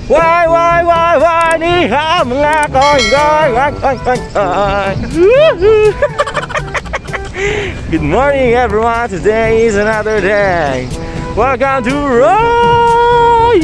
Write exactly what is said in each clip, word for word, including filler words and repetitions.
Why, why, why, why, ni ha, mga koy, koy, koy, koy, koy. Good morning, everyone. Today is another day. Welcome to Raed.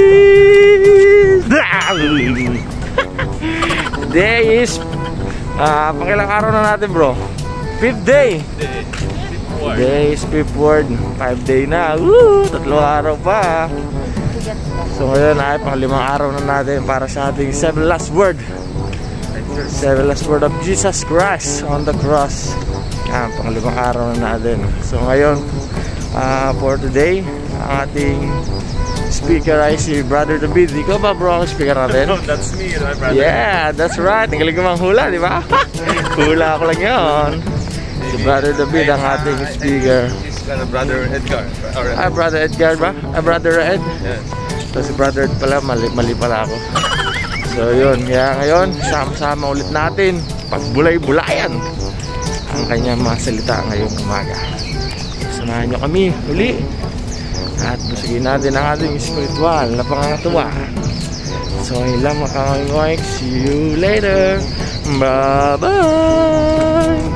Today is uh, pangilang araw na natin, bro? Fifth day. Today is fifth word. Five day na. Woo! Tatlong araw pa. So ngayon ay panglimang araw na natin para sa ating seven last word. Seven last word of Jesus Christ on the cross. Yan, panglimang araw na natin. So ngayon, uh, for today, ang ating speaker ay si Brother David. Ikaw ba, bro, ang speaker natin? That's me, my brother. Yeah, that's right. Ang galing mang hula, di ba? Hula ako lang yun. Si Brother David ang ating speaker. He's got a brother Edgar. Ah, Brother Edgar ba? Ah, Brother Raed? Yes. So si Brother pala, mali, mali pala ako. So yun, kaya ngayon, sama-sama ulit natin pagbulay-bulayan ang kanyang mga salita ngayong umaga. Samahan nyo kami uli at busugin natin ang ating spiritual na pangangatuwa. So yun lang mga kangoy-ngoy. See you later. Bye-bye.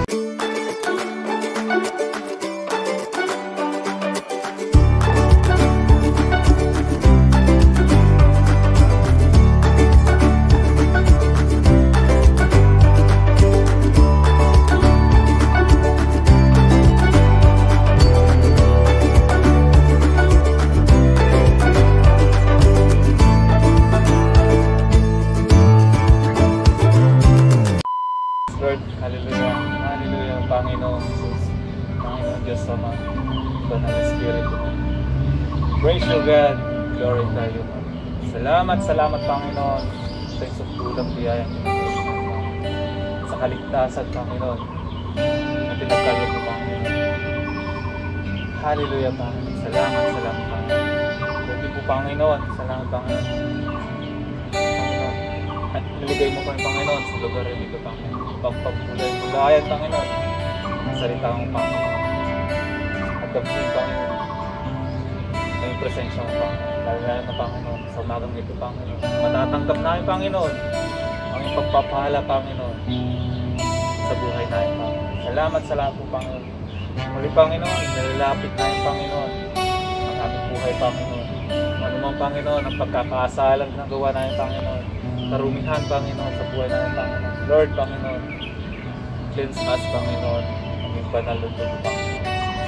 Lord, hallelujah, hallelujah, Panginoon Jesus, Panginoon Diyos Ama, Banal na Espiritu. Praise you God, glory tayo. Salamat, salamat Panginoon, sa isang tulang biyayang sa kaligtasan Panginoon, na pinagkaloob mo Panginoon. Hallelujah Panginoon, salamat, salamat Panginoon. Thank you po Panginoon, salamat Panginoon. Panginoon, at niligay mo kami Panginoon sa lugar rin ito Panginoon. Pagpapulay-bulayan, Panginoon. Salita mo, Panginoon. At dapat Panginoon. Ang presensya mo, Panginoon. Lalo na, Panginoon, sa umagang ito, Panginoon. Matatanggap namin, Panginoon. Ang iyong pagpapahala, Panginoon. Sa buhay namin, Panginoon. Salamat sa lahat po, Panginoon. Muli, Panginoon, nilalapit namin, Panginoon. Ang aming buhay, Panginoon. Ano man, Panginoon, ang pagkakaasalan na gawa namin, Panginoon. Karumihan, Panginoon, sa buhay namin, Panginoon. Lord, Panginoon, cleanse us, Panginoon, aming banal na dugo, Panginoon.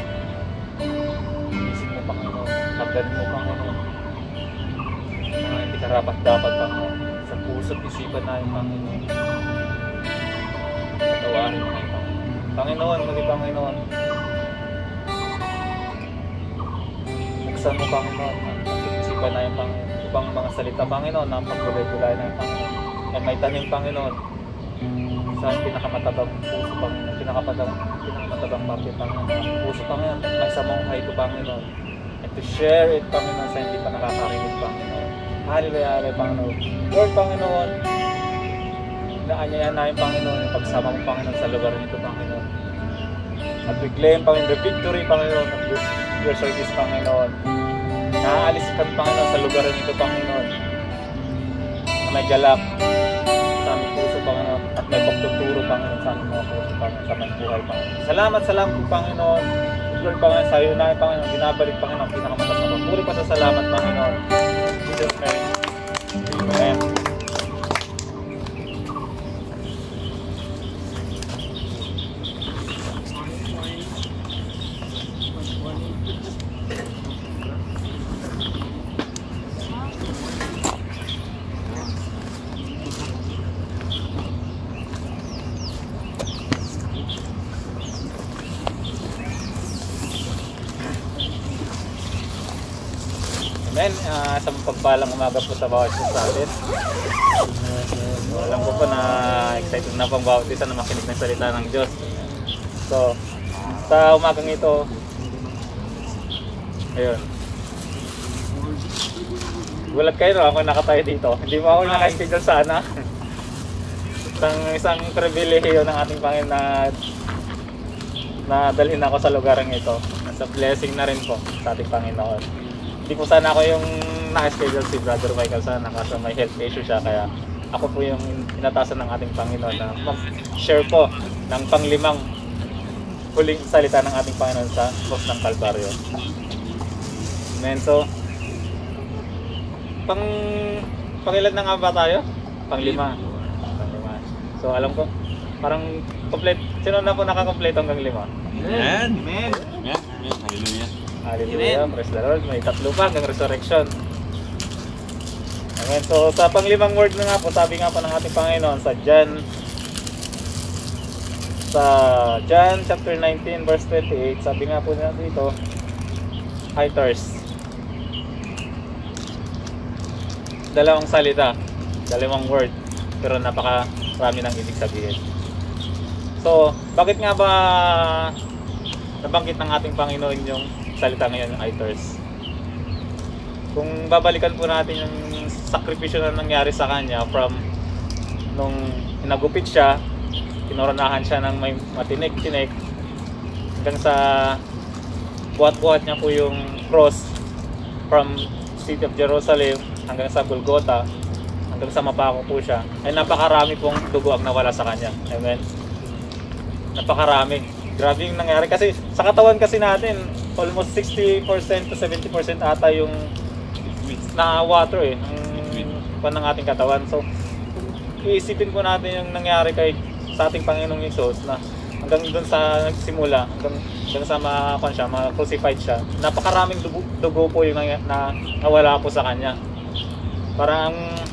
Isip mo, Panginoon, pagdanin mo, Panginoon, mga hindi karapat-dapat, Panginoon, sa puso't isipan namin, Panginoon. Patawarin mo, Panginoon. Panginoon, muli, Panginoon, buksan mo, Panginoon, ang isipan namin, Panginoon, ibang mga salita, Panginoon, na pagkulay-kulay namin, Panginoon, at may tanim, Panginoon, sa pinakamatabang puso, Panginoon, pinakamatabang, pinakamatabang papel, Panginoon, puso, Panginoon, at may samunghay ito, Panginoon, and to share it, Panginoon, sa hindi pa nakakarinig, Panginoon. Hallelujah, hallelujah, Panginoon. Lord, Panginoon, inaanyayan namin, Panginoon, yung pagsama mo, Panginoon, sa lugar nito, Panginoon. At we claim, Panginoon, the victory, Panginoon, of your service, Panginoon. Naaalis kami, Panginoon, sa lugar nito, Panginoon, na may galak sa aming puso, Panginoon, at may pagtuturo, Panginoon, sa aming mga puso, Panginoon, sa aming buhay, Panginoon. Salamat, salamat po, Panginoon. Lord, Panginoon, sa iyo na, Panginoon, binabalik, Panginoon, ang pinakamatas na papuri pa sa salamat, Panginoon. Jesus name. Amen. Amen. Uh, sa pagpalang umaga po sa bawat isa sa atin. Uh, alam ko po na excited na pang bawat isa na makinig ng salita ng Diyos. So, sa umagang ito, ayun. Gulat kayo, no? Ako nakatayo dito. Hindi mo ako naka-schedule sana. Isang, isang pribilehiyo ng ating Panginoon na na dalhin ako sa lugar ng ito. Nasa blessing na rin po sa ating Panginoon. Hindi po sana ako yung naka-schedule si Brother Michael sana kasi may health issue siya, kaya ako po yung inatasan ng ating Panginoon na mag-share po ng panglimang huling salita ng ating Panginoon sa cross ng Kalbaryo. Amen. So, pang pangilan na nga ba tayo? Panglima. Panglima. So, alam ko, parang complete. Sino na po nakakompleto hanggang lima? Amen. Amen. Amen. Amen. Hallelujah. Hallelujah. Praise the Lord. May tatlo pa hanggang resurrection. Amen. So, sa panglimang word na nga po, sabi nga po ng ating Panginoon sa John sa John chapter nineteen verse twenty-eight, sabi nga po na dito, I thirst. Dalawang salita, dalawang word, pero napaka marami nang ibig sabihin. So, bakit nga ba nabanggit ng ating Panginoon yung salita ngayon, I thirst? Kung babalikan po natin yung sakripisyo na nangyari sa kanya from nung hinagupit siya, kinoronahan siya ng may matinik-tinik, hanggang sa buhat-buhat niya po yung cross from city of Jerusalem hanggang sa Golgotha, hanggang sa mapako po siya, ay napakarami pong dugo ang nawala sa kanya. Amen. Napakarami. Grabe yung nangyari kasi sa katawan kasi natin almost sixty percent to seventy percent ata yung na water eh ang pan ng ating katawan. So iisipin po natin yung nangyari kay sa ating Panginoong Hesus na hanggang doon sa nagsimula, hanggang, hanggang sa ma-kon siya, ma-crucified siya, napakaraming dugo, dugo po yung na, na nawala po sa kanya. Parang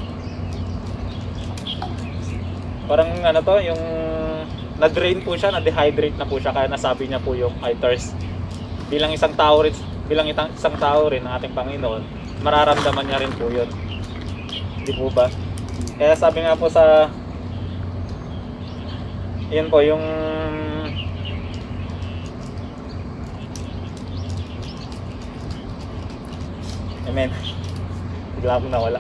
parang ano to, yung na-drain po siya, na-dehydrate na po siya, kaya nasabi niya po yung I thirst. Bilang isang tao rin, bilang isang tao rin ng ating Panginoon, mararamdaman niya rin po yun. Hindi po ba? Kaya sabi nga po sa yun po yung amen. Bigla akong nawala.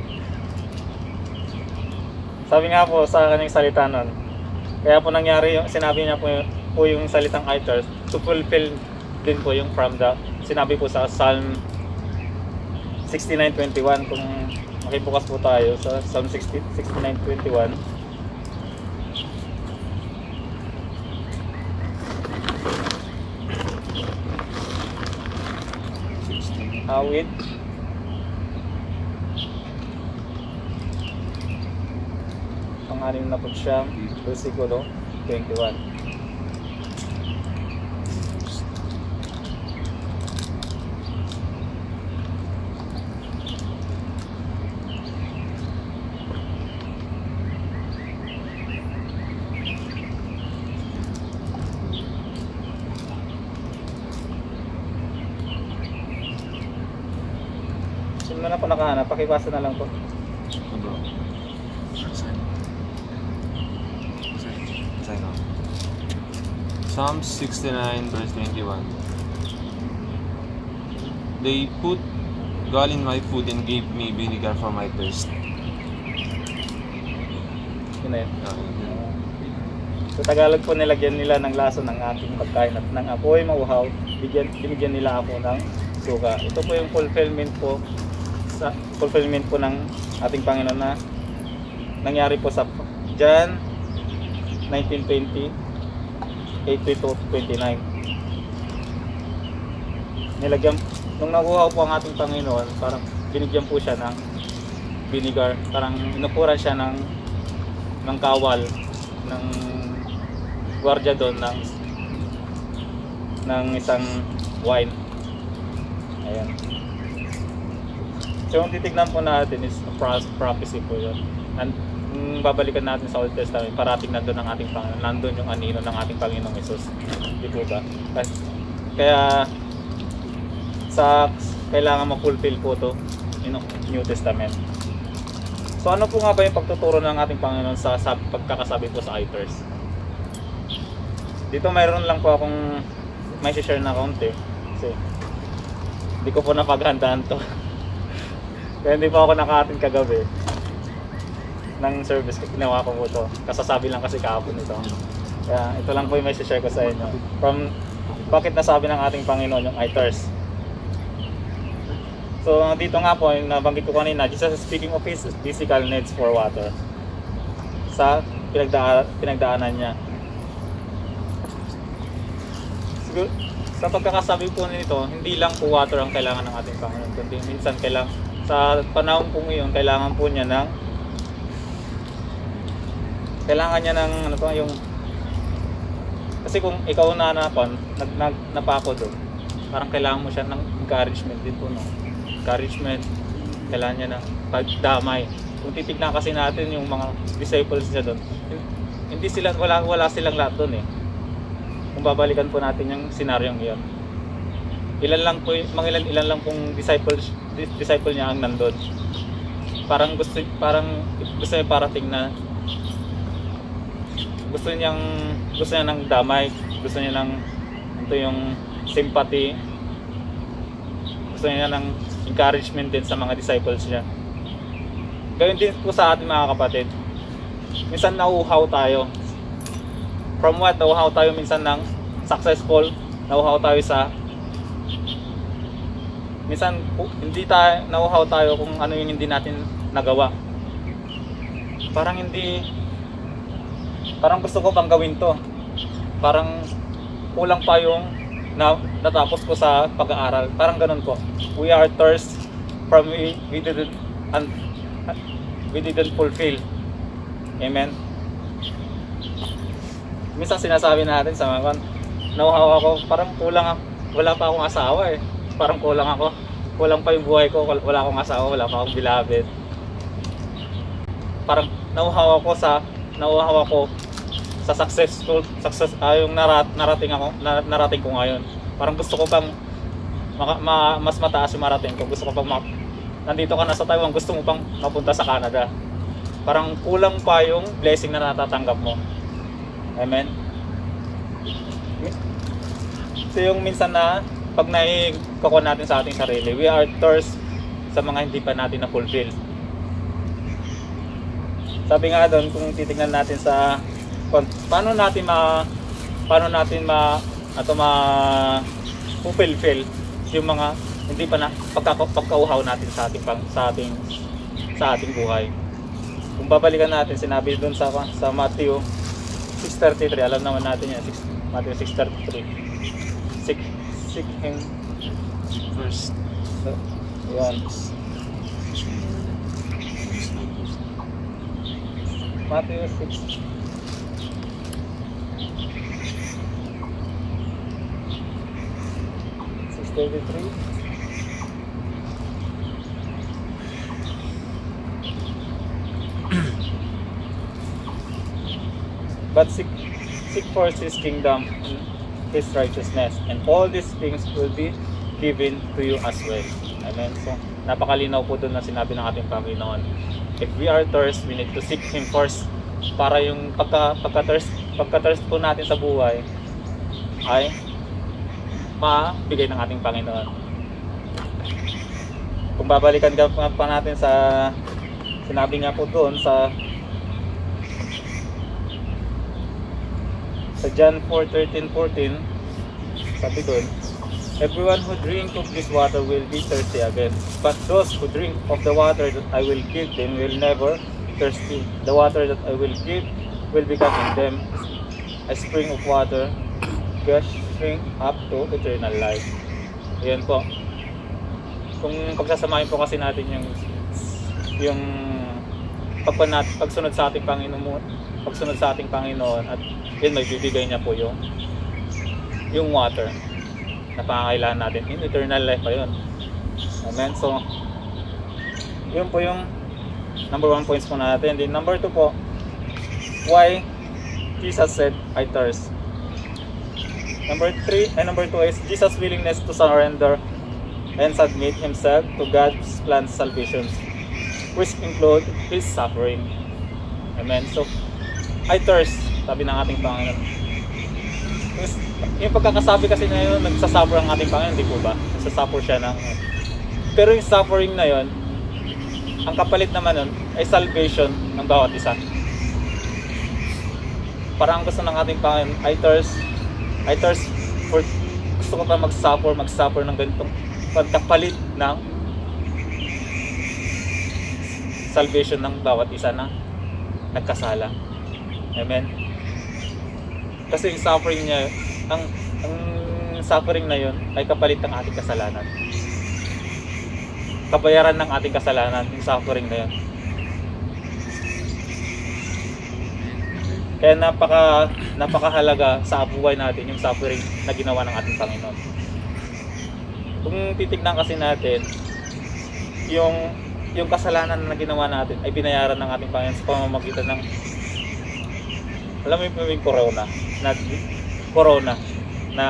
Sabi nga po sa kanyang salita nun, kaya po nangyari yung sinabi niya po, po yung salitang I thirst to fulfill din po yung from the sinabi po sa Psalm sixty-nine twenty-one. Kung makibukas po tayo sa Psalm sixty-nine twenty-one, awit pang-anim na po siya, versikulo twenty-one. Sino na po nakahanap? Pakibasa na lang po. Psalm sixty-nine verse twenty-one. They put gall in my food and gave me vinegar for my thirst. Yun na yun. Sa Tagalog po, nilagyan nila ng laso ng aking pagkain at ng apoy mauhaw, bigyan, binigyan nila ako ng suka. Ito po yung fulfillment po sa fulfillment po ng ating Panginoon na nangyari po sa John nineteen twenty, eight to twenty-nine. Nilagyan, nung nakuha po ang ating Panginoon, parang binigyan po siya ng vinegar, parang inupuran siya ng ng kawal ng gwardiya doon ng ng isang wine. Ayan. So yung titignan po natin is a prophecy po yun. And kung babalikan natin sa Old Testament, parating nandun ang ating Panginoon, nandun yung anino ng ating Panginoong Hesus. Di po ba? Kaya sa kailangan ma-fulfill po to in New Testament. So ano po nga ba yung pagtuturo ng ating Panginoon sa sab pagkakasabi po sa I thirst? Dito mayroon lang po akong may share na konti kasi hindi ko po napaghandaan to. Kaya hindi po ako naka-attend kagabi ng service, ginawa ko po ito. Kasasabi lang kasi kahapon ito. Kaya ito lang po yung may share ko sa inyo. From bakit nasabi ng ating Panginoon yung I thirst. So dito nga po, yung nabanggit ko kanina, Jesus is speaking of his physical needs for water sa pinagda pinagdaanan niya. Siguro, sa pagkakasabi po nito, hindi lang po water ang kailangan ng ating Panginoon, kundi minsan kailangan, sa panahon po ngayon, kailangan po niya ng kailangan niya ng ano to, yung kasi kung ikaw na napan, nag, nag napako doon, parang kailangan mo siya ng encouragement din po, no? Encouragement, kailangan niya ng pagdamay. Kung titignan kasi natin yung mga disciples niya doon, hindi sila, wala, wala silang lahat doon eh. Kung babalikan po natin yung senaryong iyon, ilan lang po, mga ilan, ilan lang pong disciples, disciple niya ang nandun. Parang gusto, parang gusto niya parating na gusto niyang gusto niya ng damay, gusto niya ng ito yung sympathy, gusto niya ng encouragement din sa mga disciples niya. Gayun din po sa ating mga kapatid, minsan nauuhaw tayo. From what? Nauuhaw tayo minsan ng successful, nauuhaw tayo sa minsan hindi tayo nauuhaw tayo kung ano yung hindi natin nagawa. Parang hindi parang gusto ko pang gawin to, parang kulang pa yung na, natapos ko sa pag-aaral, parang ganun po. We are thirst from we, we didn't and we didn't fulfill. Amen. Minsan sinasabi natin sa mga nauhaw ako, parang kulang ako, wala pa akong asawa eh, parang kulang ako, kulang pa yung buhay ko, wala akong asawa, wala pa akong beloved. Parang nauhaw ako sa nauhaw ako sa successful success uh, yung narat, narating ako na, narating ko ngayon. Parang gusto ko pang maka, ma, mas mataas yung marating ko. Gusto ko pang ma, nandito ka na sa Taiwan, gusto mo pang mapunta sa Canada. Parang kulang pa yung blessing na natatanggap mo. Amen. So yung minsan na pag naikako natin sa ating sarili, we are thirst sa mga hindi pa natin na fulfill. Sabi nga doon, kung titingnan natin sa paano natin ma paano natin ma ato ma fulfill yung mga hindi pa na pagka, pagkauhaw natin sa ating pang, sa ating sa ating buhay. Kung babalikan natin, sinabi doon sa sa Matthew six thirty-three, alam naman natin yan, Matthew six thirty-three. Seek seek him First. So, yan. Matthew six thirty-three. But seek, seek first his kingdom and his righteousness, and all these things will be given to you as well. Amen. So, napakalinaw po doon na sinabi ng ating Panginoon. If we are thirst, we need to seek him first, para yung pagka, pagka-thirst, pagka-thirst po natin sa buhay ay mabigay ng ating Panginoon. Kung babalikan ka pa natin sa sinabi nga po doon sa sa John four thirteen fourteen, sabi doon, everyone who drink of this water will be thirsty again, but those who drink of the water that I will give them will never thirsty. The water that I will give will become in them a spring of water gushing up to eternal life. Ayan po. Kung pagsasamahin po kasi natin yung yung pagpanat, pagsunod sa ating Panginoon, pagsunod sa ating Panginoon, at yun may bibigay niya po yung yung water na pangangailangan natin in eternal life pa yun. Amen. So yun po yung number one points po natin. Then number two po, why Jesus said I thirst. Number three and number two is Jesus' willingness to surrender and submit himself to God's plan salvation, which include his suffering. Amen. So I thirst, sabi ng ating Panginoon. Yung pagkakasabi kasi na yun, nagsasuffer ang ating Panginoon, di po ba? Nagsasuffer siya ng... Pero yung suffering na yun, ang kapalit naman nun ay salvation ng bawat isa. Parang gusto ng ating Panginoon, I thirst, I thirst for, gusto ko pa mag-suffer, mag-suffer ng ganitong pagkapalit ng salvation ng bawat isa na nagkasala. Amen. Kasi yung suffering niya, ang, ang suffering na yun ay kapalit ng ating kasalanan. Kabayaran ng ating kasalanan, yung suffering na yun. Kaya napaka, napakahalaga sa buhay natin yung suffering na ginawa ng ating Panginoon. Kung titignan kasi natin, yung, yung kasalanan na ginawa natin ay binayaran ng ating Panginoon sa pamamagitan ng, alam mo yung corona, na, corona, na,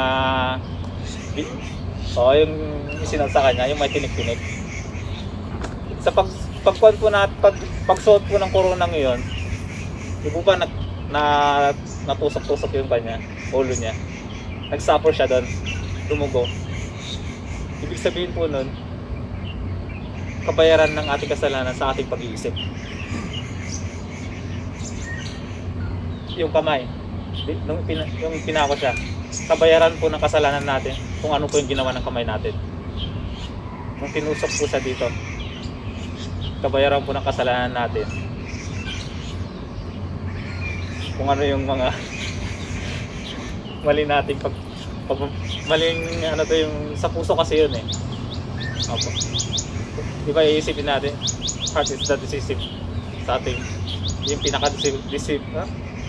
o yung isinag sa kanya, yung may tinik-tinik. Sa pag, pagkuhan po natin, pag, pagsuot po ng corona ngayon, di po ba nag, na natusok-tusok yung kanya, ulo niya, nag-suffer siya doon, dumugo. Ibig sabihin po nun, kabayaran ng ating kasalanan sa ating pag-iisip. Yung kamay, nung pina, yung pinako siya, kabayaran po ng kasalanan natin kung ano po yung ginawa ng kamay natin. Nung tinusok po siya dito, kabayaran po ng kasalanan natin kung ano yung mga mali nating pag, pag maling ano to yung sa puso kasi yun eh. Opo. Di ba iisipin natin, heart is the decisive sa ating, yung pinaka-decisive, ha?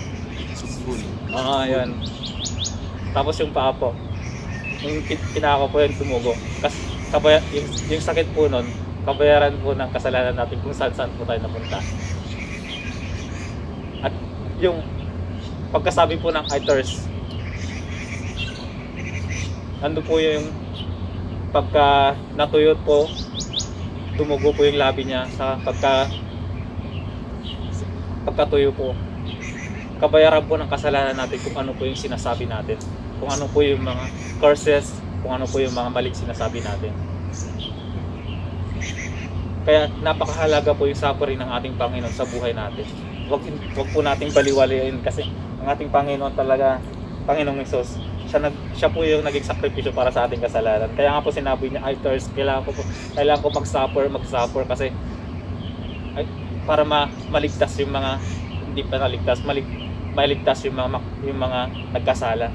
Ah, yun. Tapos yung paa po, yung pinaka po yun tumugo. Kasi kabaya, yung, yung sakit po nun, kabayaran po ng kasalanan natin kung saan-saan po tayo napunta. At yung pagkasabi po ng I thirst, nando po yung pagka natuyot po, tumugo po yung labi niya sa pagka pagkatuyo po. Kabayaran po ng kasalanan natin kung ano po yung sinasabi natin, kung ano po yung mga curses, kung ano po yung mga maling sinasabi natin. Kaya napakahalaga po yung suffering ng ating Panginoon sa buhay natin. Huwag, huwag po nating baliwalain kasi ang ating Panginoon talaga, Panginoong Hesus, siya, nag, siya po yung naging sakripisyo para sa ating kasalanan. Kaya nga po sinabi niya, I thirst, kailangan ko, kailangan ko mag-suffer, mag-suffer kasi ay, para ma, maligtas yung mga hindi pa naligtas, malig, maligtas yung mga, yung mga nagkasala.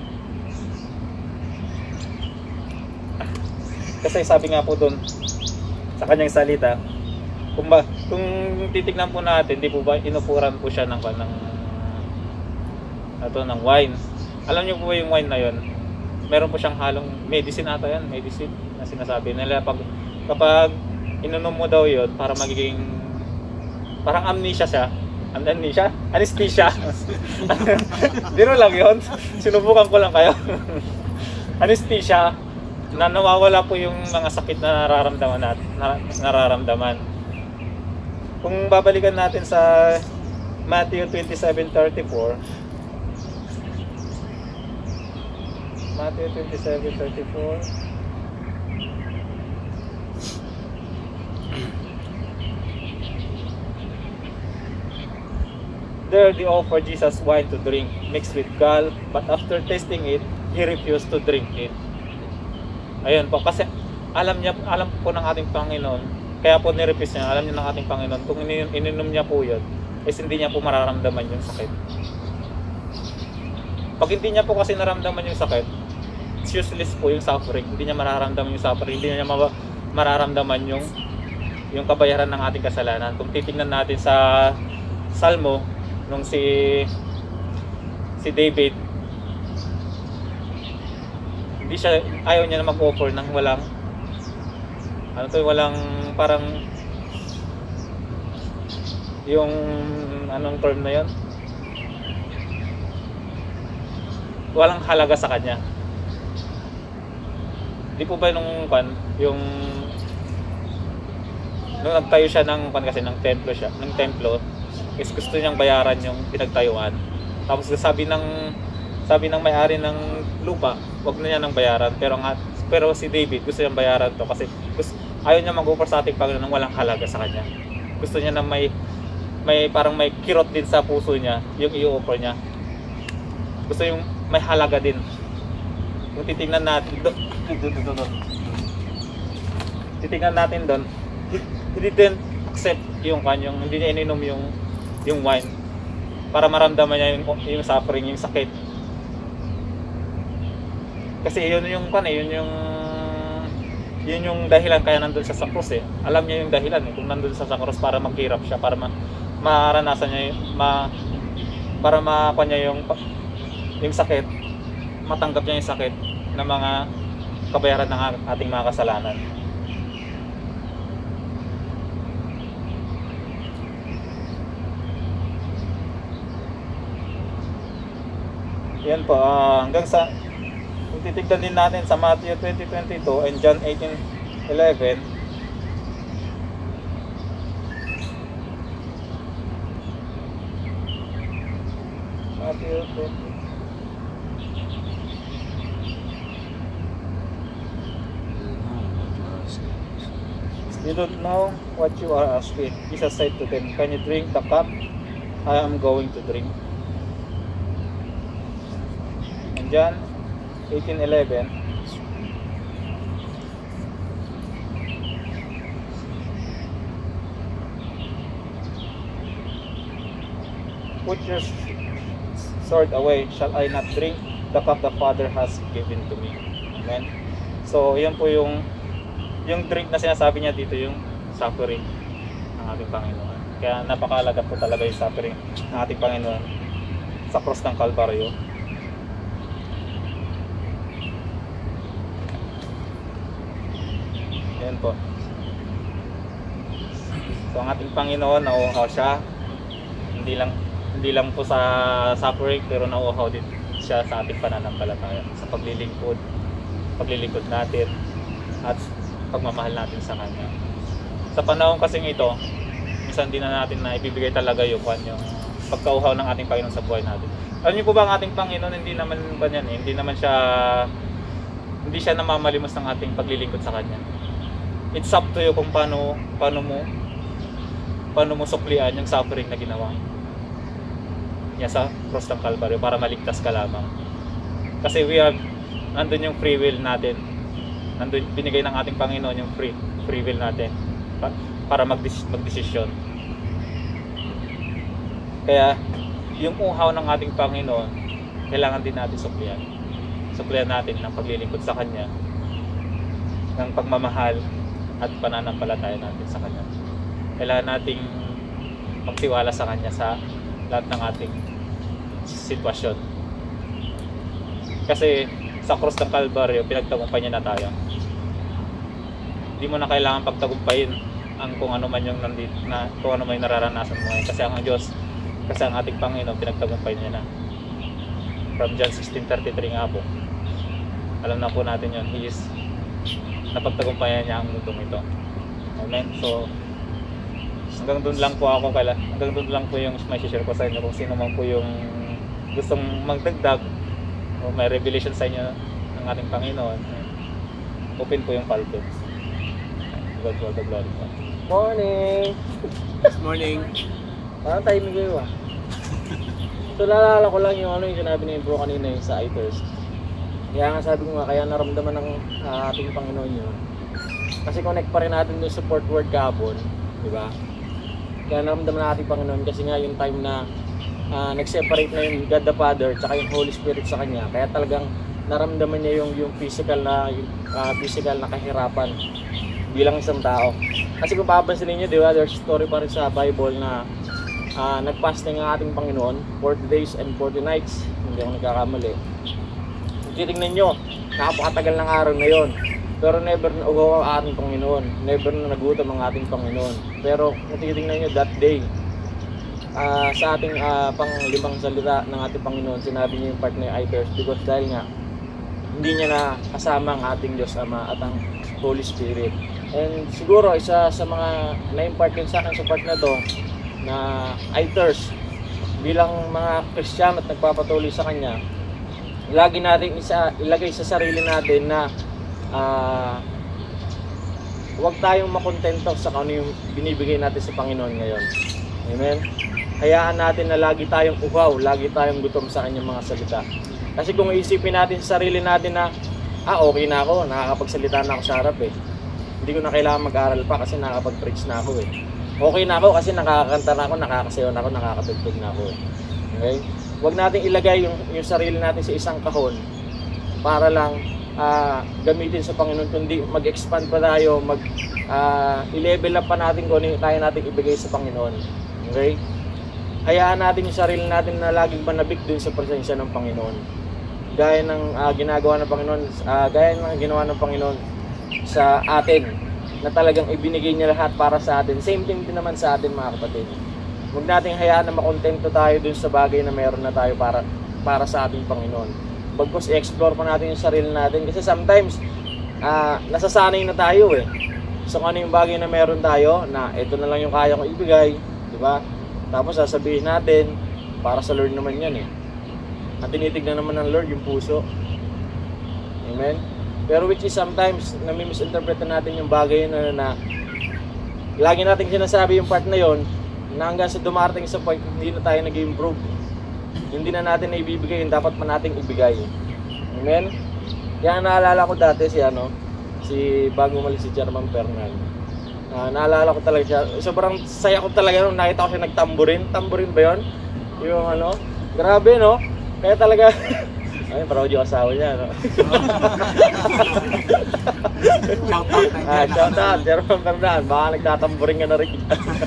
Kasi sabi nga po doon sa kanyang salita, kung ba, kung titignan po natin, di po ba inupuran po siya ng ng ato ng wine. Alam niyo po yung wine na yon, meron po siyang halong medicine ata yan, medicine na sinasabi nila pag kapag inunom mo daw yon para magiging parang amnesia siya. Amnesia? Anesthesia. Dino lang yon. Sinubukan ko lang kayo. Anesthesia. Na nawawala po yung mga sakit na nararamdaman natin, na, nararamdaman. Kung babalikan natin sa Matthew twenty-seven thirty-four, Matthew twenty-seven thirty-four, there they offered Jesus wine to drink mixed with gall, but after tasting it, he refused to drink it. Ayun po, kasi alam niya, alam po ng ating Panginoon, kaya po nirefuse niya, alam niya ng ating Panginoon, kung ininom niya po yun, is hindi niya po mararamdaman yung sakit. Pag hindi niya po kasi naramdaman yung sakit, it's useless po yung suffering, hindi niya mararamdaman yung suffering, hindi niya mararamdaman yung, yung kabayaran ng ating kasalanan. Kung titingnan natin sa Salmo, nung si, si David, hindi siya, ayaw niya na mag-offer ng walang ano to, walang parang yung anong term na yun, walang halaga sa kanya. Di po ba nung kan yung nung nagtayo siya ng kan kasi ng templo siya, ng templo, is gusto niyang bayaran yung pinagtayuan. Tapos sabi ng sabi ng may-ari ng lupa, wag na niya nang bayaran, pero nga pero si David gusto niyang bayaran to kasi gusto, ayaw niya mag-offer sa ating Panginoon ng walang halaga sa kanya. Gusto niya na may may parang may kirot din sa puso niya yung i-offer niya. Gusto yung may halaga din. Kung titingnan natin doon, titingnan natin doon, hindi din accept yung kanyang, hindi niya ininom yung yung wine para maramdaman niya yung, yung suffering, yung sakit. Kasi yun yung kan eh, yun yung yun yung dahilan kaya nandun siya sa krus eh. Alam niya yung dahilan eh, kung nandun siya sa krus para maghirap siya, para ma maranasan niya yung, ma para makuha niya yung yung sakit, matanggap niya yung sakit ng mga kabayaran ng ating mga kasalanan. Yan po, uh, hanggang sa kung titignan din natin sa Matthew twenty twenty-two and John eighteen eleven. Matthew twenty. You don't know what you are asking. Jesus said to them, "Can you drink the cup I am going to drink?" And John eighteen eleven. Put your sword away. Shall I not drink the cup the Father has given to me? Amen. So, yan po yung yung drink na sinasabi niya dito, yung suffering ng ating Panginoon. Kaya napakahalaga po talaga yung suffering ng ating Panginoon sa cross ng Kalbaryo. Yan po. So ang ating Panginoon, nauuhaw siya. Hindi lang hindi lang po sa suffering, pero nauuhaw din siya sa ating pananampalataya, sa paglilingkod, paglilingkod natin at pagmamahal natin sa Kanya. Sa panahon kasing ito, minsan din na natin na ibibigay talaga yung, yung pagkauhaw ng ating Panginoon sa buhay natin. Alam niyo po ba ang ating Panginoon, hindi naman ba yan eh, hindi naman siya hindi siya namamalimos ng ating paglilingkod sa Kanya. It's up to you kung paano paano mo paano mo suklian yung suffering na ginawa niya sa cross ng Kalbaryo para maligtas ka lamang. Kasi we have, nandun yung free will natin. Nandun, binigay ng ating Panginoon yung free, free will natin pa, para magdesisyon. Kaya yung uhaw ng ating Panginoon, kailangan din natin suklian. Suklian natin ng paglilingkod sa Kanya, ng pagmamahal at pananampalataya natin sa Kanya. Kailangan nating magtiwala sa Kanya sa lahat ng ating sitwasyon. Kasi sa cross ng Kalbaryo, pinagtagumpay niya na tayo. Hindi mo na kailangan pagtagumpayin ang kung ano man yung nandito, na kung ano man yung nararanasan mo ngayon. Kasi ang Diyos, kasi ang ating Panginoon, pinagtagumpay niya na. From John sixteen thirty-three nga po. Alam na po natin yun. He is, napagtagumpayan niya ang mundong ito. Amen. So, hanggang doon lang po ako kala, hanggang doon lang po yung may share ko sa inyo. Kung sino man po yung gustong magdagdag o may revelation sa inyo ng ating Panginoon, open po yung pulpit. God for the glory. Morning! Good morning. Parang timing kayo ah. So lalala ko lang yung ano yung sinabi ni bro kanina yung sa I-Thirst. Kaya nga sabi ko nga, kaya naramdaman ng uh, ating Panginoon yun. Kasi connect pa rin natin yung support word kahapon, di ba? Kaya naramdaman ng ating Panginoon kasi nga yung time na uh, nag-separate na yung God the Father tsaka yung Holy Spirit sa Kanya. Kaya talagang naramdaman niya yung, yung physical na yung, uh, physical na kahirapan bilang isang tao. Kasi kung papansin niyo, di ba, there's story pa rin sa Bible na uh, nag-fasting ang ating Panginoon forty days and forty nights, hindi ako nagkakamali. Kung titignan nyo, napakatagal ng araw na yon, pero never na ugaw ang ating Panginoon, never na nagutom ang ating Panginoon. Pero kung titignan nyo, that day, uh, sa ating uh, panglimang salita ng ating Panginoon, sinabi niya yung part na yung I-Thirst, because dahil nga hindi niya na kasama ang ating Diyos Ama at ang Holy Spirit. And siguro isa sa mga na-impart yun sa akin sa part na to, na I-Thirst, bilang mga Kristiyano at nagpapatuloy sa Kanya, lagi natin isa, ilagay sa sarili natin na uh, huwag tayong makontento sa kung ano yung binibigay natin sa Panginoon ngayon. Amen? Hayaan natin na lagi tayong uhaw, lagi tayong gutom sa Kanyang mga salita. Kasi kung iisipin natin sa sarili natin na ah okay na ako, nakakapagsalita na ako sa harap eh, hindi ko na kailangan mag-aral pa kasi nakakapag-preach na ako eh. okay na ako kasi nakakakanta na ako, nakakasayaw na ako, nakakatugtog na ako. Okay? Huwag nating ilagay yung, yung sarili natin sa isang kahon para lang uh, gamitin sa Panginoon, kundi mag-expand pa tayo, mag uh, i-level up pa natin kung ano yung kaya natin ibigay sa Panginoon. Okay? Hayaan natin yung sarili natin na laging manabik dun sa presensya ng Panginoon. Gaya ng uh, ginagawa ng Panginoon, uh, gaya ng ginawa ng Panginoon sa atin, na talagang ibinigay niya lahat para sa atin. Same thing din naman sa atin, mga kapatid. Huwag nating hayaan na makontento tayo dun sa bagay na meron na tayo para, para sa ating Panginoon. Bagkus i-explore pa natin yung sarili natin. Kasi sometimes, uh, nasasanay na tayo eh. So kung ano yung bagay na meron tayo, na ito na lang yung kaya kong ibigay, di ba? Tapos sasabihin natin, para sa Lord naman yan eh. At tinitignan naman ng Lord yung puso. Amen? Pero which is sometimes, nami-misinterpret natin yung bagay na, na lagi natin sinasabi yung part na yon, na hanggang sa dumarating sa point, hindi na tayo nag-improve. Hindi na natin na ibibigay yung dapat man nating ibigay. Amen? Kaya naalala ko dati si ano, si bago umalis si Chairman Fernand. Uh, naalala ko talaga siya. Sobrang saya ko talaga nung nakita ko siya nagtamburin. Tamburin ba yun? Yung ano, grabe no? Kaya talaga, ay, proud yung asawa niya, no? Shout out na ah, shout out, Chairman Fernand. Baka nagtatamburin ka na rin.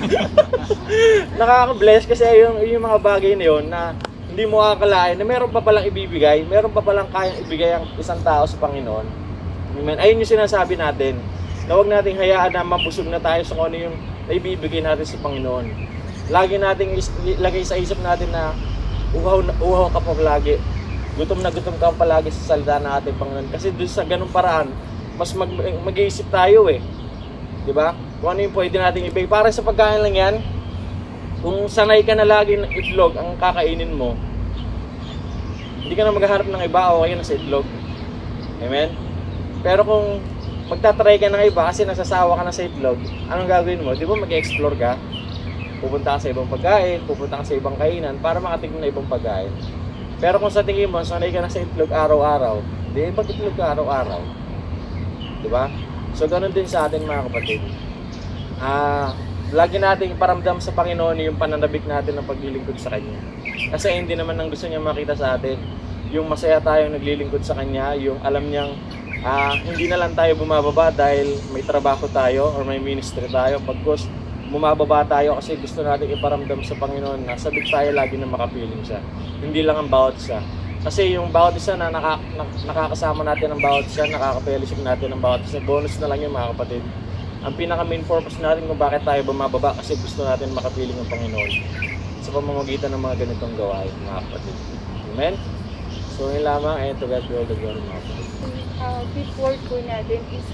Nakaka-bless kasi yung, yung mga bagay na yun na hindi mo akalain na meron pa palang ibibigay, meron pa palang kayang ibigay ang isang tao sa Panginoon. Amen. Ayun yung sinasabi natin. Na huwag nating hayaan na mabusog na tayo sa kung ano yung naibibigay natin sa Panginoon. Lagi nating ilagay sa isip natin na uhaw, uhaw ka pa palagi. Gutom na gutom ka palagi sa salita ng ating Panginoon. Kasi doon sa ganung paraan, mas mag, mag-iisip tayo eh. Diba? Kung ano yung pwede nating ibigay. Para sa pagkain lang yan, kung sanay ka na lagi ng itlog ang kakainin mo, hindi ka na maghaharap ng iba, okay na sa itlog. Amen? Pero kung magtatry ka ng iba kasi nasasawa ka na sa itlog, anong gagawin mo? Di ba mag-explore ka? Pupunta ka sa ibang pagkain, pupunta ka sa ibang kainan para makatignan na ibang pagkain. Pero kung sa tingin mo, sanay ka na sa itlog araw-araw, di mag-itlog ka araw-araw. Di ba? So, ganun din sa atin mga kapatid. Ah, lagi nating paramdam sa Panginoon yung pananabik natin ng paglilingkod sa Kanya. Kasi hindi naman ang gusto niya makita sa atin. Yung masaya tayong naglilingkod sa Kanya, yung alam niyang Uh, hindi na lang tayo bumababa dahil may trabaho tayo or may ministry tayo. Pagkos bumababa tayo kasi gusto natin iparamdam sa Panginoon na sabik tayo lagi na makapiling siya. Hindi lang ang bawat isa. Kasi yung bawat isa na naka, na, nakakasama natin ang bawat isa, nakaka-fellowship natin ang bawat isa, bonus na lang yun mga kapatid. Ang pinaka main purpose natin kung bakit tayo bumababa kasi gusto natin makapiling ang Panginoon sa pamamagitan ng mga ganitong gawain mga kapatid. Amen? So yun lamang, and to God be all the glory mga kapatid. Uh, fifth word po natin is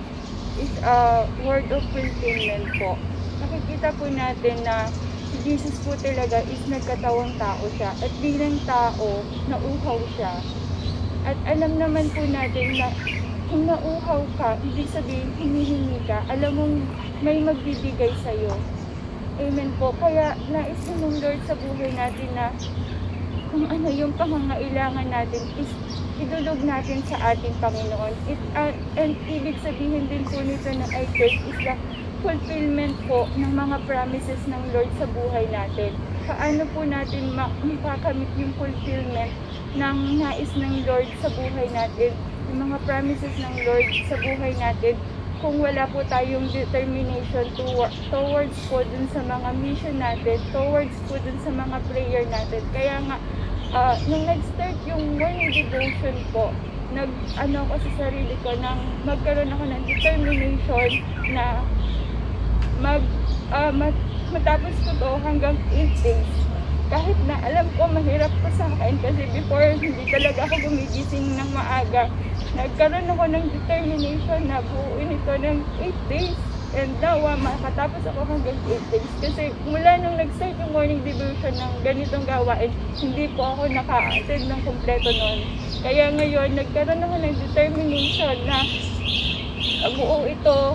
is a uh, word of fulfillment po. Nakikita po natin na si Jesus po talaga is nagkatawang tao siya at bilang tao, nauhaw siya. At alam naman po natin na kung nauhaw ka, ibig sabihin hinihingi ka, alam mong may magbibigay sa'yo. Amen po. Kaya nais ng Lord sa buhay natin na kung ano yung pangangailangan natin is idulog natin sa ating Panginoon. It, uh, and ibig sabihin din po nito na I take is the fulfillment po ng mga promises ng Lord sa buhay natin. Paano po natin makakamit yung fulfillment ng nais ng Lord sa buhay natin, yung mga promises ng Lord sa buhay natin, kung wala po tayong determination to, towards po dun sa mga mission natin, towards po dun sa mga prayer natin. Kaya nga, Uh, nung nag-start yung morning devotion po, nag, ano ko sa sarili ko, nang magkaroon ako ng determination na mag, uh, mat, matapos ko to hanggang eight days. Kahit na alam ko mahirap po sa akin kasi before hindi talaga ako gumigising ng maaga. Nagkaroon ako ng determination na buuin ito ng eight days. And now, uh, makatapos ako hanggang eight days. Kasi mula nung nag-start yung morning devotion ng ganitong gawain, hindi po ako naka-attend ng kompleto noon. Kaya ngayon, nagkaroon ako ng determination na buo ito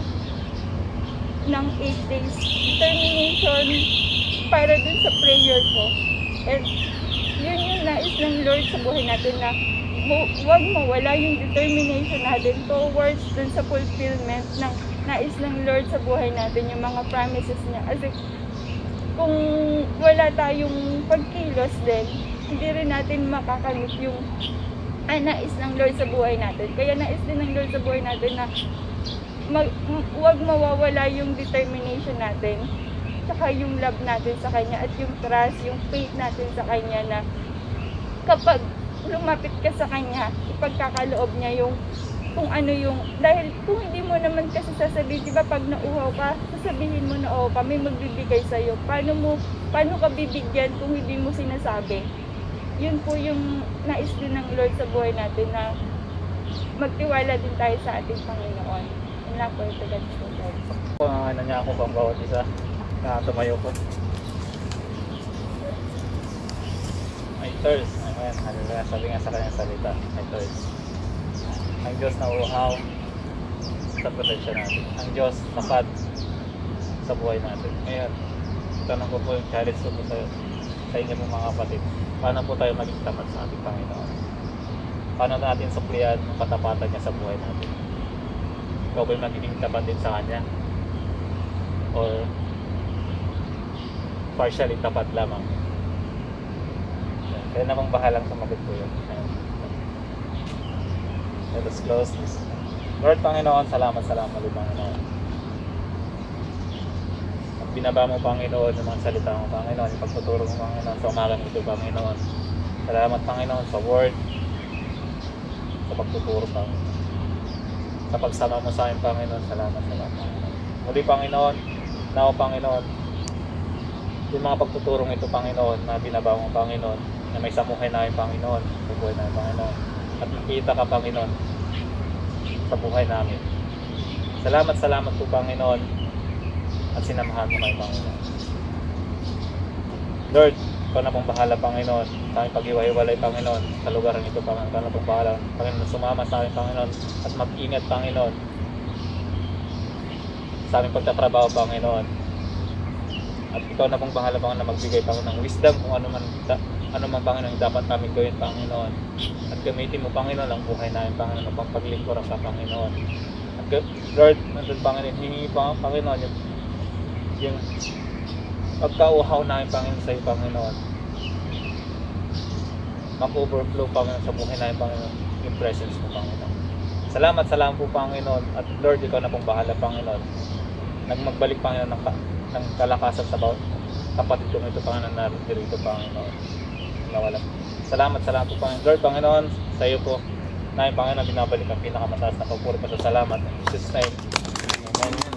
ng eight days. Determination para dun sa prayer ko. And yun yung nais ng Lord sa buhay natin na huwag mawala yung determination natin towards dun sa fulfillment ng nais ng Lord sa buhay natin, yung mga promises niya. Kasi kung wala tayong pagkilos din, hindi rin natin makakamit yung ah, nais ng Lord sa buhay natin. Kaya nais din ng Lord sa buhay natin na mag, huwag mawawala yung determination natin, saka yung love natin sa Kanya, at yung trust, yung faith natin sa Kanya, na kapag lumapit ka sa Kanya, ipagkakaloob niya yung kung ano yung, dahil kung hindi mo naman kasi sasabihin, di ba pag nauhaw ka, sasabihin mo na oh, kami magbibigay sa'yo. Paano mo, paano ka bibigyan kung hindi mo sinasabi? Yun po yung nais din ng Lord sa buhay natin, na magtiwala din tayo sa ating Panginoon. Yun lang po yung tagad po tayo. Kung ano niya ako pang bawat isa na tumayo ko. May thirst. Ayan, ano nga, sabi nga sa kanyang salita. May thirst. Ang Diyos na uhaw sa protection natin. Ang Diyos tapat sa buhay natin. Ngayon, tanong ko po yung challenge ko po sa, sa inyo po mga kapatid. Paano po tayo maging tapat sa ating Panginoon? Paano natin suklian ang katapatan niya sa buhay natin? Ikaw ba'y magiging tapat din sa Kanya? Or partially tapat lamang? Kaya namang bahalang sumagot po yun. Let us close this. Lord Panginoon, salamat, salamat ulit Panginoon. At binaba mo Panginoon yung mga salita mo Panginoon, yung pagtuturo mo Panginoon sa umagang ito Panginoon. Salamat Panginoon sa word, sa pagtuturo Panginoon. Sa pagsama mo sa amin Panginoon, salamat, salamat Panginoon. Muli Panginoon, now Panginoon, yung mga pagtuturong ito Panginoon na binaba mo Panginoon, na may samuhay namin Panginoon, sa buhay namin Panginoon. At makita ka Panginoon sa buhay namin. Salamat, salamat po Panginoon, at sinamahan mo kayo Panginoon. Lord, ikaw na pong bahala Panginoon sa aming pag-iwa-iwalay Panginoon sa lugar nito Panginoon. Ikaw na pong bahala Panginoon, sumama sa amin Panginoon, at mag-ingat Panginoon sa aming pagtatrabaho Panginoon. At ikaw na pong bahala Panginoon na magbigay Panginoon ng wisdom kung ano man ano man Panginoon dapat namin gawin Panginoon. At gamitin mo Panginoon ang buhay namin Panginoon upang paglingkuran sa Panginoon. At Lord, nandun Panginoon, hihingi pa Panginoon yung, yung pagkauhaw namin Panginoon sa iyo Panginoon. Mag-overflow Panginoon sa buhay namin Panginoon, yung presence mo Panginoon. Salamat, salamat po Panginoon. At Lord, ikaw na pong bahala Panginoon. Nagmagbalik Panginoon ng, ng kalakasan sa bawat kapatid ko ito Panginoon na dito Panginoon. Wala. Salamat, salamat po Panginoon. Lord Panginoon, sa iyo po namin Panginoon binabalik ang pinakamataas na papuri pa sa salamat. In Jesus' name, amen.